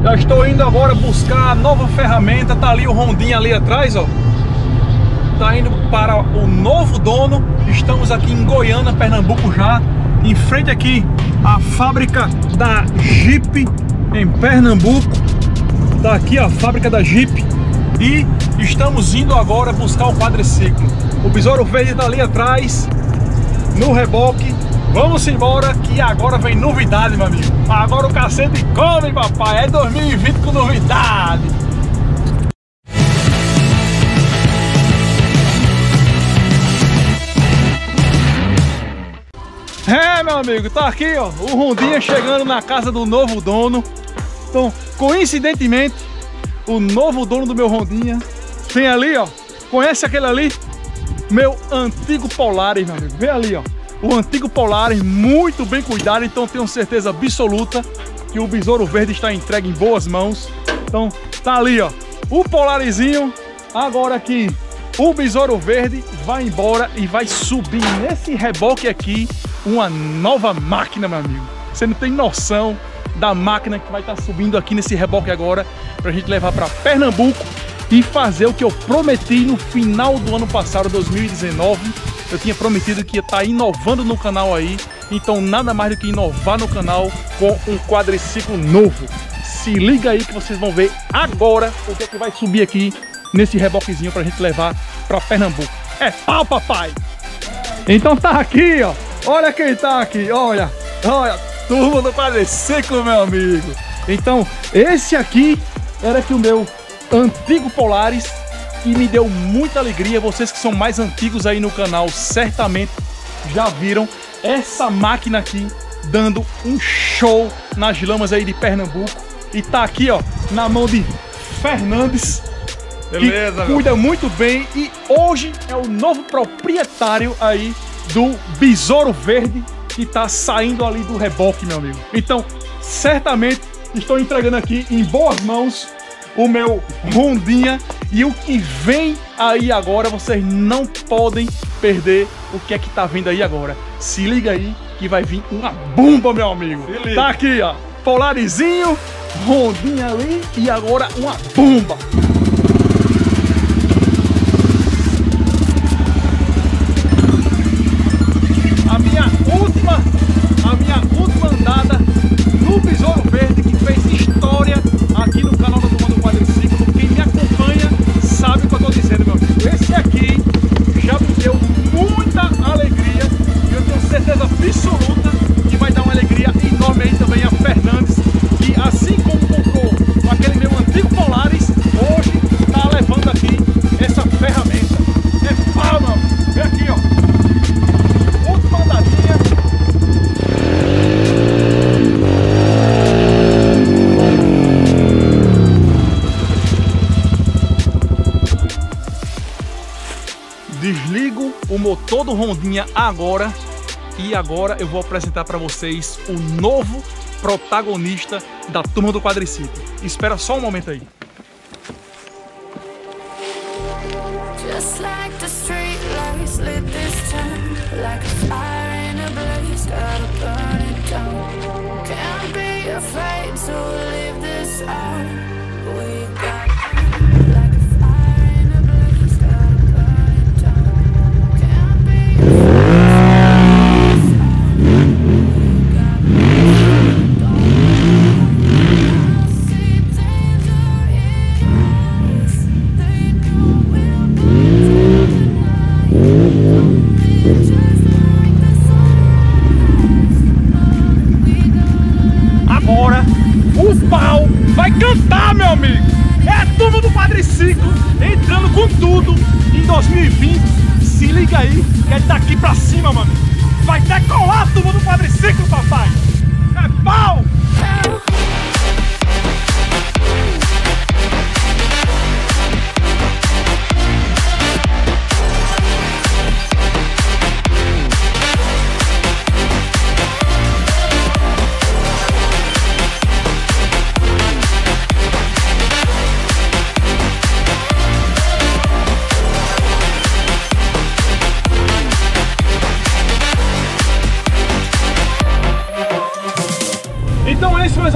Já estou indo agora buscar a nova ferramenta. Tá ali o Hondinha ali atrás, ó. Tá indo para o novo dono. Estamos aqui em Goiânia, Pernambuco já. Em frente aqui a fábrica da Jeep em Pernambuco. Tá aqui a fábrica da Jeep. E estamos indo agora buscar o quadriciclo. O Besouro Verde tá ali atrás, no reboque. Vamos embora que agora vem novidade, meu amigo. Agora o cacete come, papai. É 2020 com novidade. É, meu amigo, tá aqui, ó, o Hondinha chegando na casa do novo dono. Então, coincidentemente, o novo dono do meu Hondinha tem ali, ó. Conhece aquele ali? Meu antigo Polaris, meu amigo. Vem ali, ó. O antigo Polaris, muito bem cuidado. Então tenho certeza absoluta que o Besouro Verde está entregue em boas mãos. Então tá ali, ó, o Polarizinho. Agora aqui o Besouro Verde vai embora e vai subir nesse reboque aqui uma nova máquina, meu amigo. Você não tem noção da máquina que vai estar subindo aqui nesse reboque agora, pra gente levar para Pernambuco e fazer o que eu prometi no final do ano passado, 2019. Eu tinha prometido que ia estar inovando no canal aí. Então nada mais do que inovar no canal com um quadriciclo novo. Se liga aí que vocês vão ver agora o que é que vai subir aqui nesse reboquezinho pra gente levar para Pernambuco. É pau, papai! Então tá aqui, ó. Olha quem tá aqui, olha. Olha, turma do quadriciclo, meu amigo. Então esse aqui era que o meu antigo Polaris, e me deu muita alegria. Vocês que são mais antigos aí no canal certamente já viram essa máquina aqui dando um show nas lamas aí de Pernambuco. E tá aqui, ó, na mão de Fernandes. Beleza, que cuida muito bem e hoje é o novo proprietário aí do Besouro Verde, que tá saindo ali do reboque, meu amigo. Então certamente estou entregando aqui em boas mãos o meu Hondinha. E o que vem aí agora, vocês não podem perder o que é que tá vindo aí agora. Se liga aí que vai vir uma bomba, meu amigo. Tá aqui, ó, Polarizinho, Hondinha ali e agora uma bomba. A minha última andada no Besouro Verde, que fez história aqui no canal da Turma do Quadriciclo. Quem me acompanha sabe o que eu tô dizendo, meu amigo. Esse aqui já me deu muita alegria e eu tenho certeza absoluta que vai dar uma alegria enorme aí também a Fernandes, que assim como comprou aquele meu antigo Polaris, hoje tá levando aqui essa ferramenta. É pau, meu amigo. Vem aqui, ó. Última andadinha. Desligo o motor do Hondinha agora e agora eu vou apresentar para vocês o novo protagonista da Turma do Quadriciclo. Espera só um momento aí. Just like the street lights lit this town, like a fire in a blaze, gotta burn it down. Can't be afraid to leave this out. We got vai cantar, meu amigo. É a Turma do Quadriciclo entrando com tudo em 2020. Se liga aí, que é daqui pra cima, mano. Vai decolar a Turma do Quadriciclo, papai. É pau!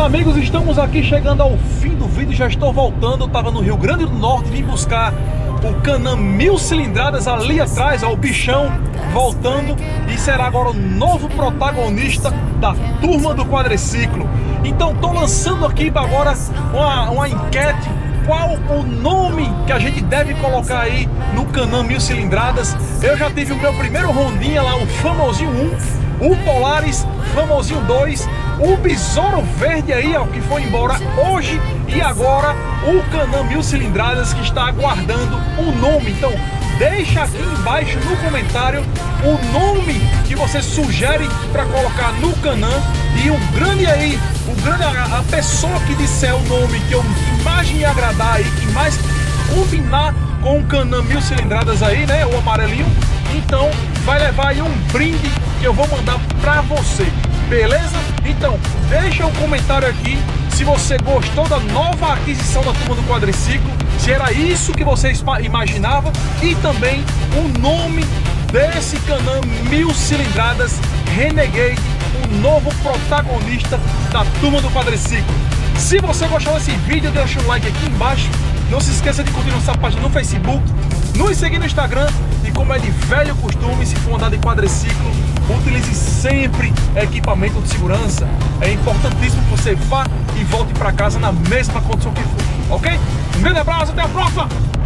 amigos, estamos aqui chegando ao fim do vídeo, já estou voltando. Eu estava no Rio Grande do Norte, vim buscar o Can-Am 1000 cilindradas ali atrás, ó, o bichão voltando, e será agora o novo protagonista da turma do quadriciclo. Então estou lançando aqui agora uma enquete: qual o nome que a gente deve colocar aí no Can-Am 1000 cilindradas. Eu já tive o meu primeiro Hondinha lá, o famosinho 1, o Polaris famosinho 2, o Besouro Verde aí, ó, que foi embora hoje, e agora o Can-Am 1000 cilindradas, que está aguardando o nome. Então deixa aqui embaixo no comentário o nome que você sugere para colocar no Can-Am, e o grande aí, a pessoa que disser o nome que mais me agradar aí, que mais combinar com o Can-Am 1000 cilindradas aí, né, o amarelinho, então vai levar aí um brinde que eu vou mandar para você, beleza? Então deixa um comentário aqui se você gostou da nova aquisição da turma do quadriciclo, se era isso que você imaginava, e também o nome desse Can-Am 1000 cilindradas Renegade, o novo protagonista da turma do quadriciclo. Se você gostou desse vídeo, deixa um like aqui embaixo. Não se esqueça de curtir nossa página no Facebook, nos seguir no Instagram, e como é de velho costume, se for andar de quadriciclo, utilize sempre equipamento de segurança. É importantíssimo que você vá e volte para casa na mesma condição que for, ok? Um grande abraço, até a próxima!